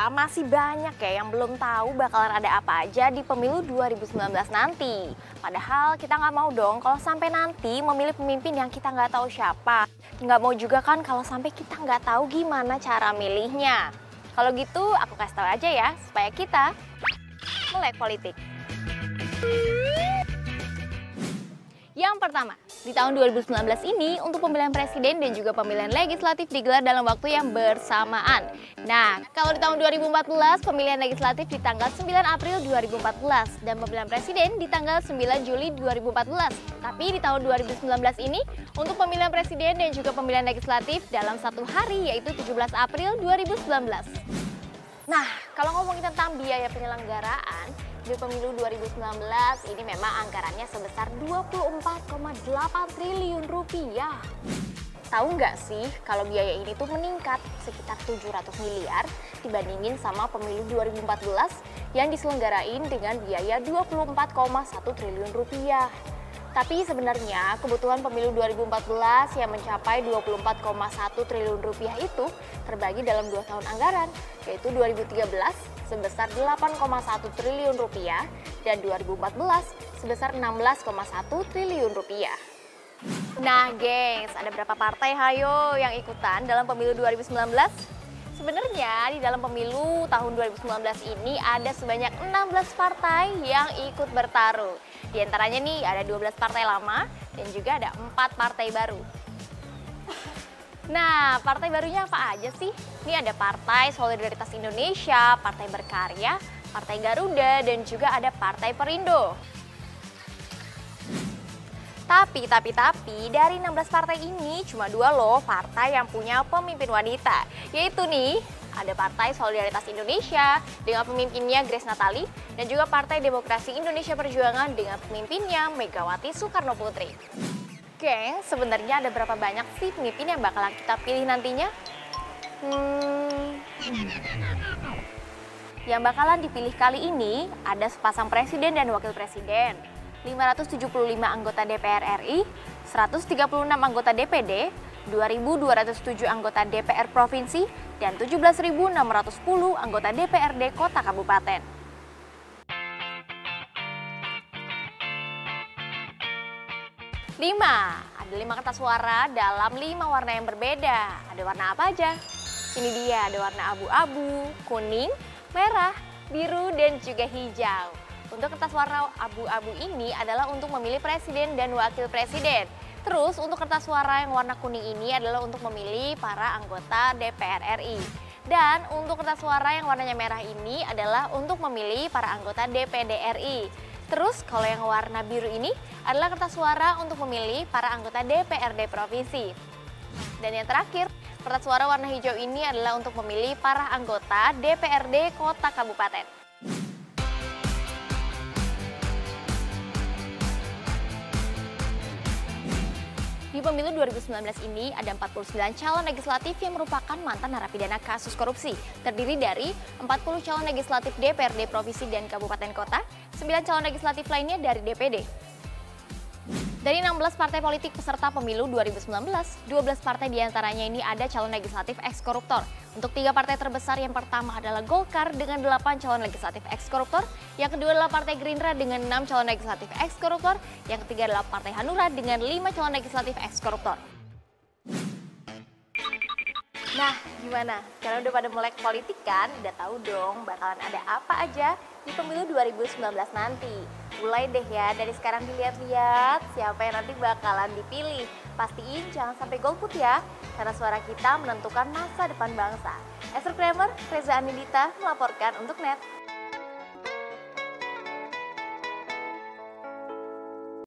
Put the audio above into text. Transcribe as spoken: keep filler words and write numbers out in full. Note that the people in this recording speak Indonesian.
kita masih banyak ya yang belum tahu bakalan ada apa aja di pemilu dua ribu sembilan belas nanti. Padahal kita nggak mau dong kalau sampai nanti memilih pemimpin yang kita nggak tahu siapa. Nggak mau juga kan kalau sampai kita nggak tahu gimana cara milihnya. Kalau gitu aku kasih tahu aja ya supaya kita melek politik. Yang pertama, di tahun dua ribu sembilan belas ini untuk pemilihan presiden dan juga pemilihan legislatif digelar dalam waktu yang bersamaan. Nah, kalau di tahun dua ribu empat belas pemilihan legislatif di tanggal sembilan April dua ribu empat belas dan pemilihan presiden di tanggal sembilan Juli dua ribu empat belas. Tapi di tahun dua ribu sembilan belas ini untuk pemilihan presiden dan juga pemilihan legislatif dalam satu hari yaitu tujuh belas April dua ribu sembilan belas. Nah, kalau ngomongin tentang biaya penyelenggaraan di pemilu dua ribu sembilan belas ini memang anggarannya sebesar dua puluh empat koma delapan triliun rupiah. Tahu nggak sih kalau biaya ini tuh meningkat sekitar tujuh ratus miliar dibandingin sama pemilu dua ribu empat belas yang diselenggarain dengan biaya dua puluh empat koma satu triliun rupiah. Tapi sebenarnya kebutuhan pemilu dua ribu empat belas yang mencapai dua puluh empat koma satu triliun rupiah itu terbagi dalam dua tahun anggaran, yaitu dua ribu tiga belas sebesar delapan koma satu triliun rupiah dan dua ribu empat belas sebesar enam belas koma satu triliun rupiah. Nah, gengs, ada berapa partai hayo yang ikutan dalam pemilu dua ribu sembilan belas? Sebenarnya di dalam pemilu tahun dua ribu sembilan belas ini ada sebanyak enam belas partai yang ikut bertarung. Di antaranya nih ada dua belas partai lama dan juga ada empat partai baru. Nah, partai barunya apa aja sih? Ini ada Partai Solidaritas Indonesia, Partai Berkarya, Partai Garuda, dan juga ada Partai Perindo. Tapi, tapi, tapi, dari enam belas partai ini cuma dua loh partai yang punya pemimpin wanita. Yaitu nih, ada Partai Solidaritas Indonesia dengan pemimpinnya Grace Natali dan juga Partai Demokrasi Indonesia Perjuangan dengan pemimpinnya Megawati Soekarno Putri. Oke, sebenarnya ada berapa banyak sih pemimpin yang bakalan kita pilih nantinya? Hmm, yang bakalan dipilih kali ini ada sepasang presiden dan wakil presiden, lima ratus tujuh puluh lima anggota D P R R I, seratus tiga puluh enam anggota D P D, dua ribu dua ratus tujuh anggota D P R Provinsi, dan tujuh belas ribu enam ratus sepuluh anggota D P R D Kota Kabupaten. lima. Ada lima kertas suara dalam lima warna yang berbeda. Ada warna apa aja? Ini dia, ada warna abu-abu, kuning, merah, biru, dan juga hijau. Untuk kertas warna abu-abu ini adalah untuk memilih presiden dan wakil presiden. Terus untuk kertas suara yang warna kuning ini adalah untuk memilih para anggota D P R R I. Dan untuk kertas suara yang warnanya merah ini adalah untuk memilih para anggota D P D R I. Terus kalau yang warna biru ini adalah kertas suara untuk memilih para anggota D P R D Provinsi. Dan yang terakhir, kertas suara warna hijau ini adalah untuk memilih para anggota D P R D Kota Kabupaten. Di pemilu dua ribu sembilan belas ini ada empat puluh sembilan calon legislatif yang merupakan mantan narapidana kasus korupsi. Terdiri dari empat puluh calon legislatif D P R D Provinsi dan Kabupaten Kota, sembilan calon legislatif lainnya dari D P D. Dari enam belas partai politik peserta pemilu dua ribu sembilan belas, dua belas partai diantaranya ini ada calon legislatif eks-koruptor. Untuk tiga partai terbesar, yang pertama adalah Golkar dengan delapan calon legislatif eks-koruptor, yang kedua adalah Partai Gerindra dengan enam calon legislatif eks-koruptor, yang ketiga adalah Partai Hanura dengan lima calon legislatif eks-koruptor. Nah, gimana? Sekarang udah pada melek politik kan? Udah tahu dong bakalan ada apa aja di pemilu dua ribu sembilan belas nanti. Mulai deh ya, dari sekarang dilihat-lihat siapa yang nanti bakalan dipilih. Pastiin jangan sampai golput ya, karena suara kita menentukan masa depan bangsa. Esther Kramer, Reza Anindita melaporkan untuk Net.